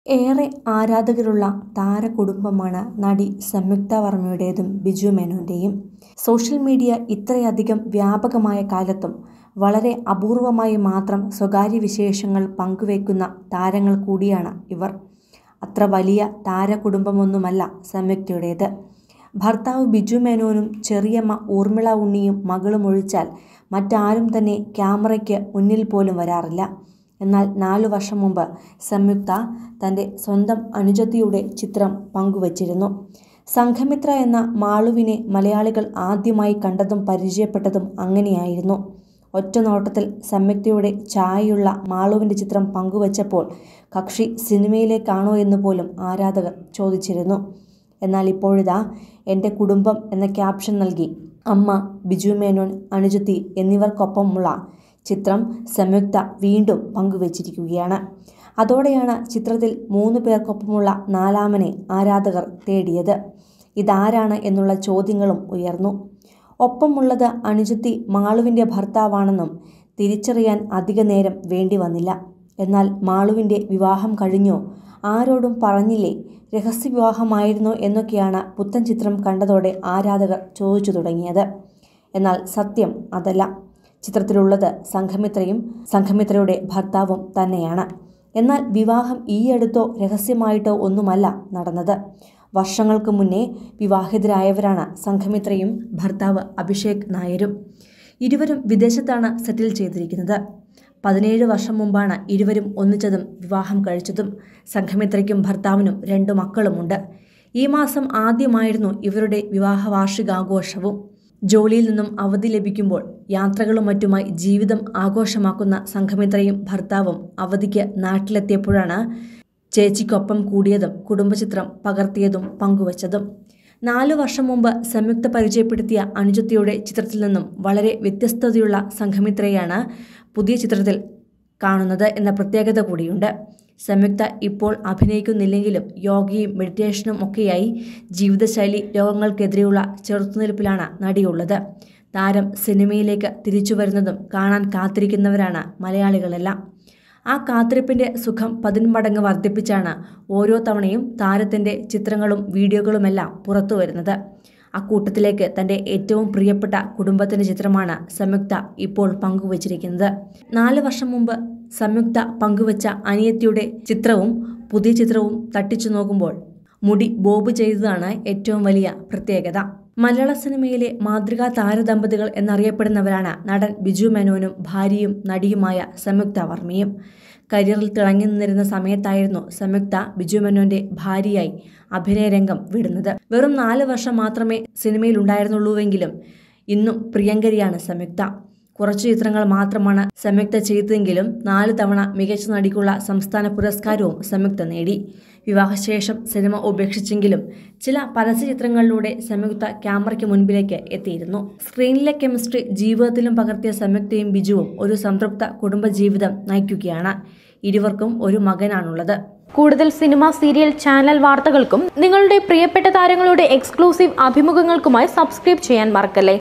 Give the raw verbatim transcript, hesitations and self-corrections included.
ഏറെ ആരാധകരുള്ള താരകുടുംബമാണ് നടി സംയുക്ത വർമ്മയുടേതും ബിജു മേനോന്റെയും. സോഷ്യൽ മീഡിയ ഇത്രയധികം വ്യാപകമായ കാലത്തും വളരെ അപൂർവമായി മാത്രം സ്വകാര്യ വിശേഷങ്ങൾ പങ്കുവയ്ക്കുന്ന താരങ്ങൾ കൂടിയാണ് ഇവർ. അത്ര വലിയ താരകുടുംബമൊന്നുമല്ല സംയുക്തയുടേത്. ഭർത്താവ് ബിജു മേനോനും ചെറിയമ്മ ഊർമിള ഉണ്ണിയും മകളും ഒഴിച്ചാൽ മറ്റാരും തന്നെ ക്യാമറയ്ക്ക് മുന്നിൽ പോലും വരാറില്ല. എന്നാൽ നാലു വർഷം മുമ്പ് സംയുക്ത തൻ്റെ സ്വന്തം അനുജത്തിയുടെ ചിത്രം പങ്കുവച്ചിരുന്നു. സംഘമിത്ര എന്ന മാളുവിനെ മലയാളികൾ ആദ്യമായി കണ്ടതും പരിചയപ്പെട്ടതും അങ്ങനെയായിരുന്നു. ഒറ്റ നോട്ടത്തിൽ സംയുക്തയുടെ ഛായയുള്ള മാളുവിൻ്റെ ചിത്രം പങ്കുവച്ചപ്പോൾ കക്ഷി സിനിമയിലേക്കാണോ എന്ന് പോലും ആരാധകർ ചോദിച്ചിരുന്നു. എന്നാൽ ഇപ്പോഴിതാ എൻ്റെ കുടുംബം എന്ന ക്യാപ്ഷൻ നൽകി അമ്മ, ബിജു മേനോൻ, അനുജത്തി എന്നിവർക്കൊപ്പമുള്ള ചിത്രം സംയുക്ത വീണ്ടും പങ്കുവച്ചിരിക്കുകയാണ്. അതോടെയാണ് ചിത്രത്തിൽ മൂന്ന് പേർക്കൊപ്പമുള്ള നാലാമനെ ആരാധകർ തേടിയത്. ഇതാരാണ് എന്നുള്ള ചോദ്യങ്ങളും ഉയർന്നു. ഒപ്പമുള്ളത് അനുജത്തി മാളുവിൻ്റെ ഭർത്താവാണെന്നും തിരിച്ചറിയാൻ അധിക നേരം വേണ്ടി വന്നില്ല. എന്നാൽ മാളുവിൻ്റെ വിവാഹം കഴിഞ്ഞോ, ആരോടും പറഞ്ഞില്ലേ, രഹസ്യവിവാഹമായിരുന്നോ എന്നൊക്കെയാണ് പുത്തൻ ചിത്രം കണ്ടതോടെ ആരാധകർ ചോദിച്ചു തുടങ്ങിയത്. എന്നാൽ സത്യം അതല്ല. ചിത്രത്തിലുള്ളത് സംഘമിത്രയും സംഘമിത്രയുടെ ഭർത്താവും തന്നെയാണ്. എന്നാൽ വിവാഹം ഈയടുത്തോ രഹസ്യമായിട്ടോ ഒന്നുമല്ല നടന്നത്. വർഷങ്ങൾക്ക് മുന്നേ വിവാഹിതരായവരാണ് സംഘമിത്രയും ഭർത്താവ് അഭിഷേക് നായരും. ഇരുവരും വിദേശത്താണ് സെറ്റിൽ ചെയ്തിരിക്കുന്നത്. പതിനേഴ് വർഷം മുമ്പാണ് ഇരുവരും ഒന്നിച്ചതും വിവാഹം കഴിച്ചതും. സംഘമിത്രയ്ക്കും ഭർത്താവിനും രണ്ടു മക്കളുമുണ്ട്. ഈ മാസം ആദ്യമായിരുന്നു ഇവരുടെ വിവാഹ വാർഷികാഘോഷവും. ജോലിയിൽ നിന്നും അവധി ലഭിക്കുമ്പോൾ യാത്രകളും മറ്റുമായി ജീവിതം ആഘോഷമാക്കുന്ന സംഘമിത്രയും ഭർത്താവും അവധിക്ക് നാട്ടിലെത്തിയപ്പോഴാണ് ചേച്ചിക്കൊപ്പം കൂടിയതും കുടുംബചിത്രം പകർത്തിയതും പങ്കുവച്ചതും. നാലു വർഷം മുമ്പ് സംയുക്ത പരിചയപ്പെടുത്തിയ അനുജത്തിയുടെ ചിത്രത്തിൽ നിന്നും വളരെ വ്യത്യസ്തതയുള്ള സംഘമിത്രയാണ് പുതിയ ചിത്രത്തിൽ കാണുന്നത് എന്ന പ്രത്യേകത കൂടിയുണ്ട്. സംയുക്ത ഇപ്പോൾ അഭിനയിക്കുന്നില്ലെങ്കിലും യോഗയും മെഡിറ്റേഷനും ഒക്കെയായി ജീവിതശൈലി രോഗങ്ങൾക്കെതിരെയുള്ള ചെറുത്തുനിൽപ്പിലാണ് നടിയുള്ളത്. താരം സിനിമയിലേക്ക് തിരിച്ചു വരുന്നതും കാണാൻ കാത്തിരിക്കുന്നവരാണ് മലയാളികളെല്ലാം. ആ കാത്തിരിപ്പിൻ്റെ സുഖം പതിന്മടങ്ങ് വർദ്ധിപ്പിച്ചാണ് ഓരോ തവണയും താരത്തിൻ്റെ ചിത്രങ്ങളും വീഡിയോകളുമെല്ലാം പുറത്തു വരുന്നത്. അക്കൂട്ടത്തിലേക്ക് തൻ്റെ ഏറ്റവും പ്രിയപ്പെട്ട കുടുംബത്തിൻ്റെ ചിത്രമാണ് സംയുക്ത ഇപ്പോൾ പങ്കുവച്ചിരിക്കുന്നത്. നാല് വർഷം മുമ്പ് സംയുക്ത പങ്കുവച്ച അനിയത്തിയുടെ ചിത്രവും പുതിയ ചിത്രവും തട്ടിച്ചു നോക്കുമ്പോൾ മുടി ബോബ് ചെയ്തതാണ് ഏറ്റവും വലിയ പ്രത്യേകത. മലയാള സിനിമയിലെ മാതൃകാ താരദമ്പതികൾ എന്നറിയപ്പെടുന്നവരാണ് നടൻ ബിജു മേനോനും ഭാര്യയും നടിയുമായ സംയുക്ത വർമ്മയും. കരിയറിൽ തിളങ്ങി നിന്നിരുന്ന സമയത്തായിരുന്നു സംയുക്ത ബിജു മേനോന്റെ ഭാര്യയായി അഭിനയരംഗം വിടുന്നത്. വെറും നാല് വർഷം മാത്രമേ സിനിമയിൽ ഉണ്ടായിരുന്നുള്ളൂവെങ്കിലും ഇന്നും പ്രിയങ്കരിയാണ് സംയുക്ത. കുറച്ചു ചിത്രങ്ങൾ മാത്രമാണ് സംയുക്ത ചെയ്തതെങ്കിലും നാല് തവണ മികച്ച നടിക്കുള്ള സംസ്ഥാന പുരസ്കാരവും സംയുക്ത നേടി. വിവാഹശേഷം സിനിമ ഉപേക്ഷിച്ചെങ്കിലും ചില പരസ്യ ചിത്രങ്ങളിലൂടെ സംയുക്ത ക്യാമറയ്ക്ക് മുൻപിലേക്ക് എത്തിയിരുന്നു. സ്ക്രീനിലെ കെമിസ്ട്രി ജീവിതത്തിലും പകർത്തിയ സംയുക്തയും ബിജുവും ഒരു സംതൃപ്ത കുടുംബജീവിതം നയിക്കുകയാണ്. ഇരുവർക്കും ഒരു മകനാണുള്ളത്. കൂടുതൽ സിനിമ, സീരിയൽ, ചാനൽ വാർത്തകൾക്കും നിങ്ങളുടെ പ്രിയപ്പെട്ട താരങ്ങളുടെ എക്സ്ക്ലൂസീവ് അഭിമുഖങ്ങൾക്കുമായി സബ്സ്ക്രൈബ് ചെയ്യാൻ മറക്കല്ലേ.